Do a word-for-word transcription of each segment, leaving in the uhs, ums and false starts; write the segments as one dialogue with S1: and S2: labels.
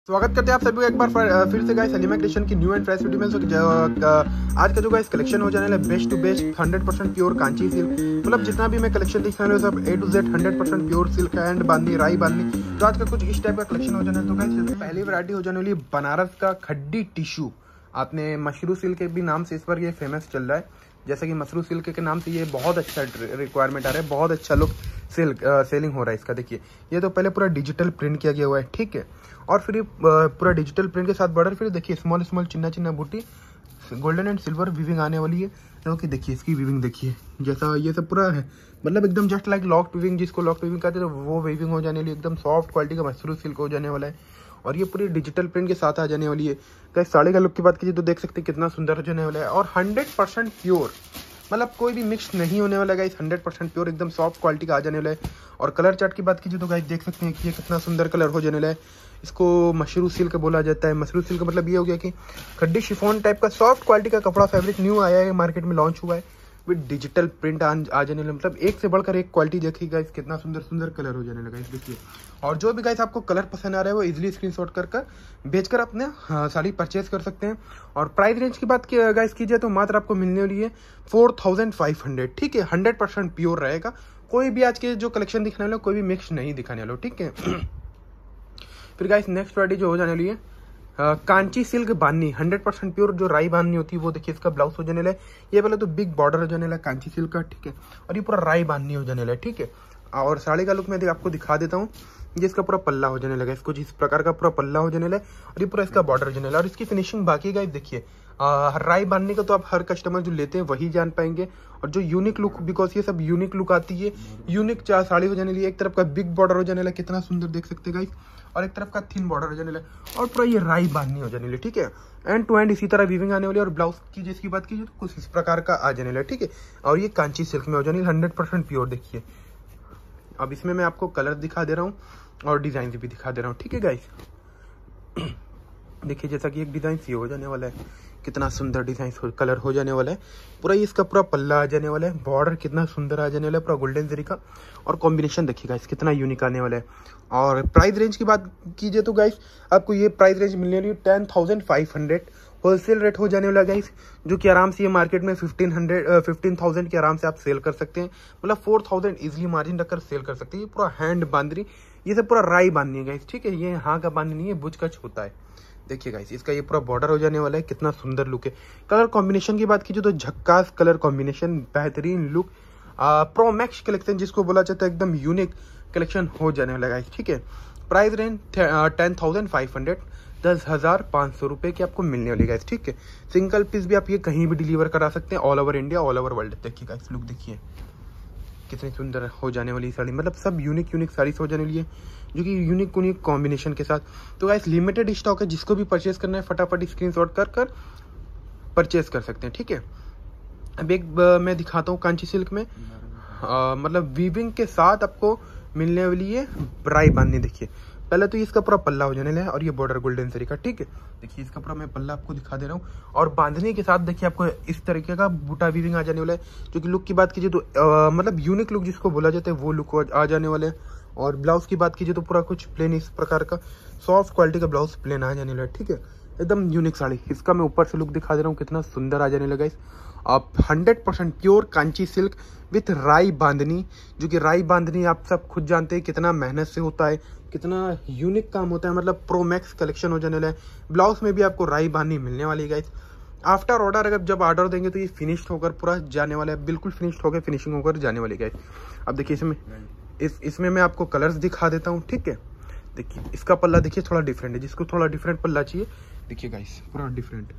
S1: स्वागत करते हैं आप सभी को एक बार फिर फिर से गाइस सलीमा क्रिएशन की न्यू एंड फ्रेश वीडियो में। तो आज का जो गाइस कलेक्शन हो जाने वाला है best to best hundred percent pure Kanchi silk. मतलब जितना भी मैं कलेक्शन दिखा रहा हूँ सब A to Z hundred percent pure silk and bandhani Rai bandhani. तो आज का कुछ इस टाइप का कलेक्शन हो जाना है। तो गाइस पहली वैरायटी हो जाने वाली बनारस का खड्डी टिश्यू। आपने मशरू सिल्क के भी नाम से इस पर ये फेमस चल रहा है। जैसा कि मशरू सिल्क के नाम से ये बहुत अच्छा रिक्वायरमेंट आ रहा है, बहुत अच्छा लुक सिल्क सेलिंग हो रहा है इसका। देखिए ये तो पहले पूरा डिजिटल प्रिंट किया गया हुआ है, ठीक है। और फिर ये पूरा डिजिटल प्रिंट के साथ बॉर्डर, फिर देखिए स्मॉल स्मॉल चिन्ना चिन्ना बूटी गोल्डन एंड सिल्वर वीविंग आने वाली है। तो कि देखिए इसकी वीविंग देखिए, जैसा ये सब पूरा है मतलब एकदम जस्ट लाइक लॉक वीविंग, जिसको लॉक वीविंग कहते हैं तो वो वीविंग हो जाने वाली, एकदम सॉफ्ट क्वालिटी का मशरू सिल्क हो जाने वाला है। और ये पूरी डिजिटल प्रिंट के साथ आ जाने वाली है। कहीं साड़ी का लुक की बात कीजिए तो देख सकते हैं कितना सुंदर हो जाने वाला है। और हंड्रेड परसेंट प्योर, मतलब कोई भी मिक्स नहीं होने वाला गाइस, हंड्रेड परसेंट प्योर एकदम सॉफ्ट क्वालिटी का आ जाने वाला है। और कलर चार्ट की बात कीजिए तो गाइस देख सकते हैं कि ये कितना सुंदर कलर हो जाने वाला है। इसको मशरू सिल्क बोला जाता है। मशरू सिल्क मतलब ये हो गया कि खड्डी शिफॉन टाइप का सॉफ्ट क्वालिटी का कपड़ा फैब्रिक न्यू आया है, मार्केट में लॉन्च हुआ है विद डिजिटल प्रिंट आ जाने वाला। मतलब एक से बढ़कर एक क्वालिटी देखिए गाइस, कितना सुंदर सुंदर कलर हो जाने लगा इस देखिए। और जो भी गाइस आपको कलर पसंद आ रहा है वो इजीली स्क्रीनशॉट कर कर बेचकर अपने साड़ी परचेज कर सकते हैं। और प्राइस रेंज की बात की गाइस कीजिए तो मात्र आपको मिलने वाली है फोर थाउजेंड फाइव हंड्रेड, ठीक है। हंड्रेड परसेंट प्योर रहेगा, कोई भी आज के जो कलेक्शन दिखाने वाले कोई भी मिक्स नहीं दिखाने वाले, ठीक है। फिर गाइस नेक्स्ट वैरायटी जो हो जाने वाली है Uh, Kanchi silk bandhani hundred percent pure जो राई बांधनी होती है वो देखिए इसका ब्लाउज हो जाने वाला है। ये पहले तो बिग बॉर्डर हो जाने वाला है कांची सिल्क का, ठीक है। और ये पूरा राई बांधनी हो जाने वाला है, ठीक है। और साड़ी का लुक मैं आपको दिखा देता हूँ। ये इसका पूरा पल्ला हो जाने लगा, इसको जिस प्रकार का पूरा पल्ला हो जाने लगा और ये पूरा इसका बॉर्डर हो जाने लगा। और इसकी फिनिशिंग बाकी गाइस देखिए, राई बांधने का तो आप हर कस्टमर जो लेते हैं वही जान पाएंगे। और जो यूनिक लुक, बिकॉज ये सब यूनिक लुक आती है, यूनिक चार साड़ी हो जाने लगी। एक तरफ का बिग बॉर्डर हो जाने लगा, कितना सुंदर देख सकते हैं गाइस। और एक तरफ का थिन बॉर्डर हो जाने लगा और पूरा ये राई बांधनी हो जाने लगी, ठीक है। एंड टू एंड इसी तरह वीविंग आने वाली। और ब्लाउज की जिसकी बात कीजिए तो कुछ इस प्रकार का आ जाने लगा, ठीक है। और ये कांची सिल्क में हो जाने हंड्रेड परसेंट प्योर देखिए। अब इसमें मैं आपको कलर दिखा दे रहा हूँ और डिजाइन भी दिखा दे रहा हूँ, ठीक है गाइस। देखिए जैसा कि एक डिजाइन ये हो जाने वाला है, कितना सुंदर डिजाइन कलर हो जाने वाला है। पूरा ये इसका पूरा पल्ला आ जाने वाला है, बॉर्डर कितना सुंदर आ जाने वाला है पूरा गोल्डन जरी का। और कॉम्बिनेशन देखिएगा इस कितना यूनिक आने वाला है। और प्राइस रेंज की बात कीजिए तो गाइस आपको ये प्राइस रेंज मिलने वाली है ten thousand five hundred wholesale rate हो जाने वाला गाइस, जो कि आराम से ये मार्केट में फिफ्टीन हंड्रेड फिफ्टीन थाउजेंड के आराम से आप सेल कर सकते हैं। मतलब फोर थाउजेंड इजिली मार्जिन रखकर सेल कर सकते हैं। ये पूरा हैंड बांधनी, ये सब पूरा राई बांधनी है गाइस, ठीक है। ये हाँ का बांधनी नहीं है, बुझ कच होता है। देखिए गाइस इसका ये पूरा बॉर्डर हो जाने वाला है, कितना सुंदर लुक है। कलर कॉम्बिनेशन की बात कीजिए तो झक्कास कलर कॉम्बिनेशन, बेहतरीन लुक, प्रो मैक्स कलेक्शन जिसको बोला जाता है, एकदम यूनिक कलेक्शन हो जाने वाला है, ठीक है। Price range ten thousand five hundred, दस हजार पाँच सौ रुपये की आपको मिलने वाली गाइस, ठीक है। सिंगल पीस भी आप ये कहीं भी डिलीवर करा सकते हैं, all over India all over world. देखिए गाइस लुक देखिए कितनी सुंदर हो जाने वाली साड़ी, मतलब सब यूनिक यूनिक साड़ीज हो जाने वाली है जो कि यूनिक यूनिक कॉम्बिनेशन के साथ। तो गाइस लिमिटेड स्टॉक है, जिसको भी परचेस करना है फटाफट स्क्रीनशॉट कर कर परचेस कर सकते हैं, ठीक है। अब एक मैं दिखाता हूँ कांची सिल्क में आ, मतलब वीविंग के साथ आपको मिलने वाली है राई बांधनी। देखिए पहले तो इसका पूरा पल्ला हो जाने लगा और ये बॉर्डर गोल्डन जरी का, ठीक है। देखिए इसका पूरा मैं पल्ला आपको दिखा दे रहा हूँ। और बांधने के साथ देखिए आपको इस तरीके का बूटा वीविंग आ जाने वाला है, जो कि लुक की बात कीजिए तो आ, मतलब यूनिक लुक जिसको बोला जाता है वो लुक आ जाने वाले हैं। और ब्लाउज की बात कीजिए तो पूरा कुछ प्लेन इस प्रकार का सॉफ्ट क्वालिटी का ब्लाउज प्लेन आ जाने लगा, ठीक है। एकदम यूनिक साड़ी। इसका मैं ऊपर से लुक दिखा दे रहा हूँ, कितना सुंदर आ जाने लगा इस। आप hundred percent pure Kanchi silk with Rai bandhani, जो कि राई बांधनी आप सब खुद जानते हैं कितना मेहनत से होता है, कितना यूनिक काम होता है। मतलब प्रो मैक्स कलेक्शन हो जाने वाला है। ब्लाउज में भी आपको राई बांधनी मिलने वाली है गाइस। आफ्टर ऑर्डर अगर जब ऑर्डर देंगे तो ये फिनिश्ड होकर पूरा जाने वाला है, बिल्कुल फिनिश्ड होकर फिनिशिंग होकर जाने वाली गाइस। अब देखिए इसमें इस इसमें मैं आपको कलर्स दिखा देता हूँ, ठीक है। देखिए इसका पल्ला देखिए थोड़ा डिफरेंट है, जिसको थोड़ा डिफरेंट पल्ला चाहिए देखिए गाइस पूरा डिफरेंट।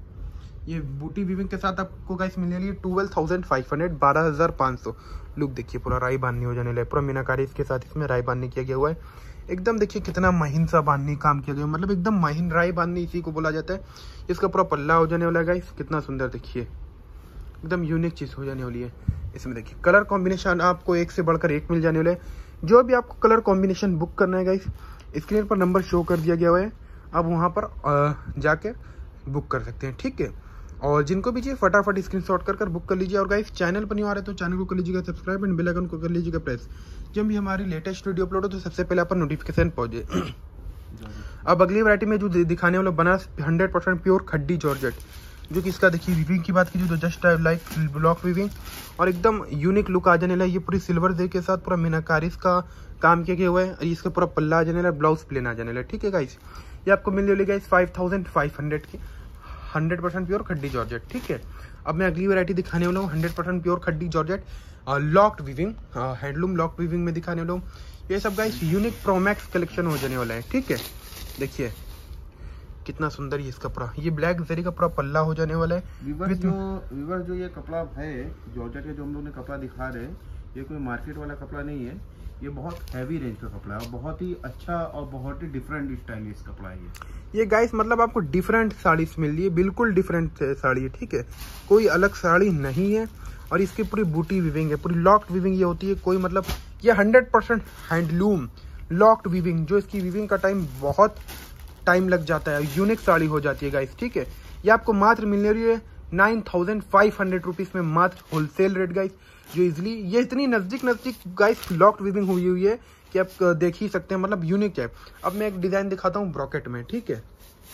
S1: ये बूटी वीविंग के साथ आपको गाइस मिलने वाली है ट्वेल्व थाउजेंड फाइव हंड्रेड, बारह हजार पाँच सौ। लुक देखिए पूरा राई बांधनी हो जाने लगा, पूरा मीनाकारी इसके साथ इसमें राई बांधनी किया गया हुआ है। एकदम देखिए कितना महीन सा बांधनी काम किया गया, मतलब एकदम महीन राई बांधनी इसी को बोला जाता है। इसका पूरा पल्ला हो जाने वाला है गाइस, कितना सुंदर देखिए, एकदम यूनिक चीज हो जाने वाली है। इसमें देखिए कलर कॉम्बिनेशन आपको एक से बढ़कर एक मिल जाने वाले हैं। जो भी आपको कलर कॉम्बिनेशन बुक करना है गाइस, स्क्रीन पर नंबर शो कर दिया गया हुआ है, आप वहाँ पर जाके बुक कर सकते हैं, ठीक है। और जिनको भी चाहिए फटाफट स्क्रीनशॉट कर कर बुक कर लीजिए। और गाइस चैनल पर नहीं आ रहे तो चैनल को कर लीजिएगा सब्सक्राइब एंड बेल आइकन को कर लीजिएगा प्रेस। जब भी हमारी लेटेस्ट वीडियो अपलोड हो तो सबसे पहले आप नोटिफिकेशन पहुंचे। अब अगली वैरायटी में जो दिखाने वाला बनारस हंड्रेड परसेंट प्योर खड्डी जॉर्जेट, जो कि इसका देखिए वीविंग की बात कीजिए तो जस्ट लाइक ब्लॉक वीविंग और एकदम यूनिक लुक आ जाने लगा। ये पूरी सिल्वर जरी के साथ पूरा मीनाकारीज का काम किया गया हुआ है और इसका पूरा पल्ला आ जाने लगा, ब्लाउज प्लेन आ जाने लगा। ठीक है गाइस, ये आपको मिल जाएगी guys five thousand five hundred की हंड्रेड परसेंट प्योर खड्डी जॉर्जेट। ठीक है, अब मैं अगली वैरायटी दिखाने वाला हूँ हंड्रेड परसेंट प्योर खड्डी georgette locked weaving, handloom locked weaving में दिखाने वाला हूँ। ये सब गाइस यूनिक प्रोमैक्स कलेक्शन हो जाने वाला है। ठीक है, देखिए कितना सुंदर ये इसका पूरा ये ब्लैक जरी का पूरा पल्ला हो जाने वाला है।
S2: वीवर जो वीवर जो ये कपड़ा है जॉर्जेट का जो हम लोग ने कपड़ा दिखा रहे हैं, ये कोई मार्केट वाला कपड़ा नहीं है, ये बहुत हैवी रेंज का कपड़ा है और बहुत ही अच्छा और बहुत ही डिफरेंट स्टाइलिश कपड़ा है ये
S1: ये गाइस मतलब आपको डिफरेंट साड़ी मिल रही है, बिल्कुल डिफरेंट साड़ी है। ठीक है, कोई अलग साड़ी नहीं है और इसकी पूरी बूटी वीविंग है, पूरी लॉक्ड वीविंग ये होती है। कोई मतलब ये hundred percent handloom locked weaving, जो इसकी वीविंग का टाइम बहुत टाइम लग जाता है, यूनिक साड़ी हो जाती है गाइस। ठीक है, ये आपको मात्र मिलने रही है nine thousand five hundred rupees में, मात्र होलसेल रेट गाइस। जो इजिली ये इतनी नजदीक नजदीक गाइस लॉक्ड वीविंग हुई हुई है कि आप देख ही सकते हैं, मतलब यूनिक है। अब मैं एक डिजाइन दिखाता हूँ ब्रॉकेट में। ठीक है,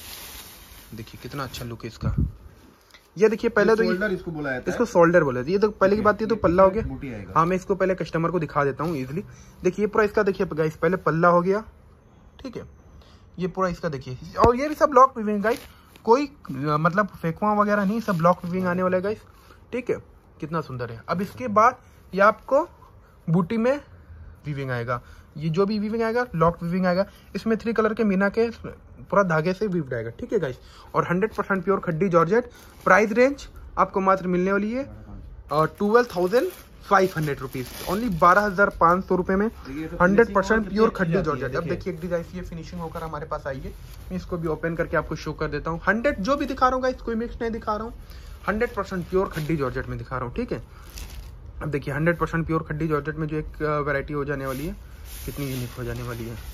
S1: देखिए कितना अच्छा लुक है इसका। ये देखिए पहले तो
S2: शोल्डर इसको बुलाया था,
S1: इसको शोल्डर बोले थे। ये तो पहले की बात थी तो पल्ला हो गया।
S2: बूटी आएगा।
S1: हाँ, मैं इसको पहले कस्टमर को दिखा देता हूँ इजिली। देखिए पूरा इसका देखिए गाइस, पहले पल्ला हो गया। ठीक है, ये पूरा इसका देखिए और ये भी सब लॉक वीविंग गाइस, कोई मतलब फेकुआ वगैरह नहीं, सब लॉक वीविंग आने वाला है गाइस। ठीक है, कितना सुंदर है। अब इसके बाद ये आपको बूटी में वीविंग आएगा, ये जो भी वीविंग आएगा लॉक वीविंग आएगा। इसमें थ्री कलर के मीना के पूरा धागे से वीव्ड आएगा। ठीक है गाइस, और हंड्रेड परसेंट प्योर खड्डी जॉर्जेट। प्राइस रेंज आपको मात्र मिलने वाली है और twelve thousand five hundred rupees, only बारह हजार पाँच सौ रुपए में हंड्रेड परसेंट प्योर खड्डी जॉर्जेट। अब देखिए एक डिजाइन ये फिनिशिंग होकर हमारे पास आई है, मैं इसको भी ओपन करके आपको शो कर देता हूँ। हंड्रेड जो भी दिखा रहा हूँ गाइस, कोई मिक्स नहीं दिखा रहा हूँ, हंड्रेड परसेंट प्योर खड्डी जॉर्जेट में दिखा रहा हूँ। ठीक है, अब देखिए हंड्रेड परसेंट प्योर खड्डी जॉर्जेट में जो एक वैरायटी हो जाने वाली है, कितनी यूनिक हो जाने वाली है।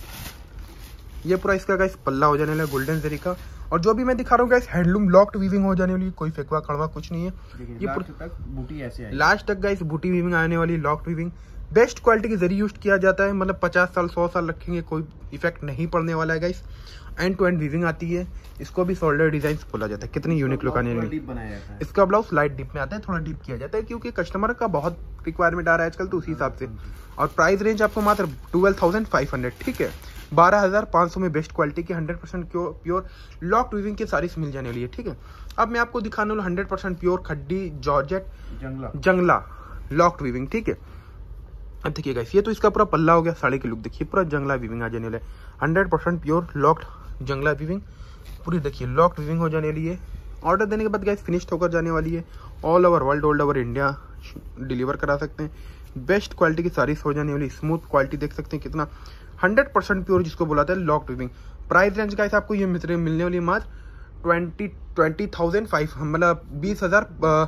S1: ये पूरा इसका गाइस पल्ला हो जाने वाला है गोल्डन जरी का, और जो भी मैं दिखा रहा हूँ गाइस हैंडलूम लॉक्ड वीविंग हो जाने वाली है, कोई फेकवा खड़वा कुछ नहीं है।
S2: ये लास्ट तक बूटी ऐसे आएगी,
S1: लास्ट तक गाइस बूटी वीविंग आने वाली, लॉक्ड वीविंग बेस्ट क्वालिटी की जरी यूज किया जाता है, मतलब पचास साल सौ साल रखेंगे कोई इफेक्ट नहीं पड़ने वाला है guys. End to end weaving आती है, इसको भी शोल्डर डिजाइन बोला जाता है। कितनी यूनिक लुक आने वाली है। इसका ब्लाउज लाइट डिप में आता है, थोड़ा डिप किया जाता है क्योंकि कस्टमर का बहुत रिक्वायरमेंट आ रहा है आजकल, तो उसी हिसाब से। और प्राइस रेंज आपको मात्र ट्वेल्व थाउजेंड फाइव हंड्रेड। ठीक है, बारह हजार पाँच सौ में बेस्ट क्वालिटी की hundred percent pure lock weaving की सारीज मिल जाने वाली है। ठीक है, अब मैं आपको दिखाने वाला हंड्रेड परसेंट प्योर खड्डी जॉर्जेट
S2: जंगला
S1: जंगला लॉक वीविंग। ठीक है, अब देखिए गाइस, ये तो इसका पूरा पल्ला हो गया, साड़ी के लुक देखिए पूरा जंगला वीविंग आ जाने वाला है, हंड्रेड परसेंट प्योर लॉक्ड जंगला वीविंग पूरी देखिए लॉक्ड वीविंग हो जाने वाली है। ऑर्डर देने के बाद गाइस फिनिश्ड होकर जाने वाली है, all over world all over India deliver करा सकते हैं। बेस्ट क्वालिटी की साड़ीज हो जाने वाली, स्मूथ क्वालिटी देख सकते हैं कितना, हंड्रेड परसेंट प्योर जिसको बुलाते हैं locked weaving. Price range guys आपको ये मित्र मिलने वाली मात्र ट्वेंटी ट्वेंटी थाउजेंड फाइव मतलब बीस हजार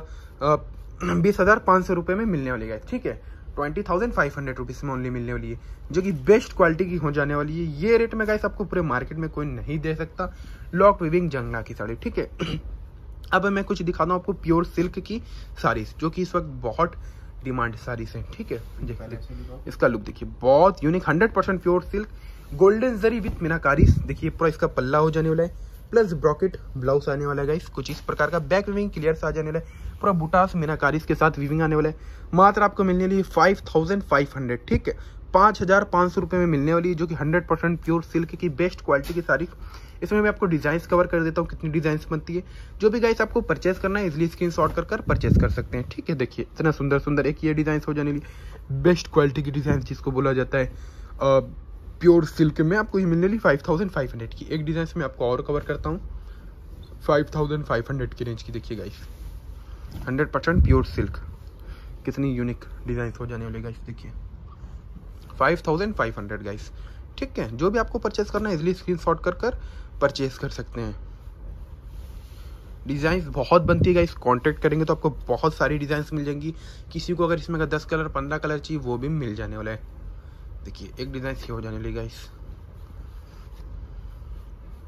S1: बीस हजार पाँच सौ रुपये में मिलने वाली गाइस। ठीक है, twenty thousand five hundred rupees में ओनली मिलने वाली है, जो कि बेस्ट क्वालिटी की हो जाने वाली है। ये रेट में गाइस आपको पूरे मार्केट में कोई नहीं दे सकता, लॉक वीविंग जंगला की साड़ी। ठीक है, अब मैं कुछ दिखाता हूँ आपको प्योर सिल्क की साड़ीज, जो कि इस वक्त बहुत डिमांड साड़ी से। ठीक है, इसका लुक देखिए बहुत unique, hundred percent pure silk golden जरी विथ मीनाकारी। देखिए पूरा इसका पल्ला हो जाने वाला है, प्लस ब्रॉकेट ब्लाउज आने वाला है गाइस, कुछ इस प्रकार का बैक वीविंग क्लियर आ जाने वाला है, पूरा बुटास मीनाकारी के साथ वीविंग आने वाला है। मात्र आपको मिलने वाली फाइव थाउजेंड फाइव हंड्रेड। ठीक है, पाँच हजार पाँच सौ रुपये में मिलने वाली है, जो कि हंड्रेड परसेंट प्योर सिल्क की बेस्ट क्वालिटी की साड़ी। इसमें मैं आपको डिजाइन्स कवर कर देता हूँ, कितनी डिजाइन्स बनती है। जो भी गाइस आपको परचेस करना है इजिली स्क्रीनशॉट कर कर परचेस कर सकते हैं। ठीक है, देखिए इतना सुंदर सुंदर एक ये डिजाइन हो जाने वाली, बेस्ट क्वालिटी की डिजाइन जिसको बोला जाता है प्योर सिल्क में, आपको ये मिलने वाली फाइव थाउजेंड फाइव हंड्रेड की। एक डिजाइन में आपको और कवर करता हूँ फाइव थाउजेंड फाइव हंड्रेड की रेंज की। देखिए guys hundred percent pure silk, कितनी यूनिक डिजाइन हो जाने वाली गाइस। देखिए five thousand five hundred guys. ठीक है, जो भी आपको परचेस करना है इजिली स्क्रीनशॉट कर कर परचेस कर सकते हैं। डिज़ाइंस बहुत बनती है गाइस, कांटेक्ट करेंगे तो आपको बहुत सारी डिज़ाइंस मिल जाएंगी। किसी को अगर इसमें दस कलर पंद्रह कलर चाहिए वो भी मिल जाने वाला है। देखिए एक डिज़ाइन ये हो जाने वाली गाइस,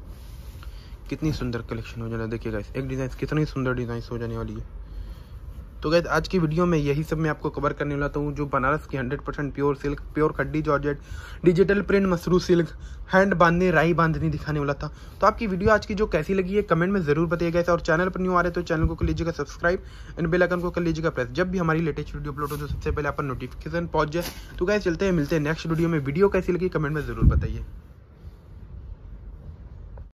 S1: कितनी सुंदर कलेक्शन हो जाना है। देखिए गाइस एक डिज़ाइन कितनी सुंदर डिज़ाइन हो जाने वाली है। तो गाइस आज की वीडियो में यही सब मैं आपको कवर करने वाला हूँ, जो बनारस की hundred percent pure silk, pure खड्डी जॉर्जेट, डिजिटल प्रिंट मसरू सिल्क, हैंड बांधनी, राई बांधनी दिखाने वाला था। तो आपकी वीडियो आज की जो कैसी लगी है कमेंट में जरूर बताइएगा। और चैनल पर न्यू आ रहे तो चैनल को कर लीजिएगा सब्सक्राइब एंड बेल आइकन को कर लीजिएगा प्रेस, जब भी हमारी लेटेस्ट वीडियो अपलोड हो तो सबसे पहले आप नोटिफिकेशन पहुंच जाए। तो गाइस चलते हैं, मिलते हैं नेक्स्ट वीडियो में। वीडियो कैसी लगी कमेंट में जरूर बताइए।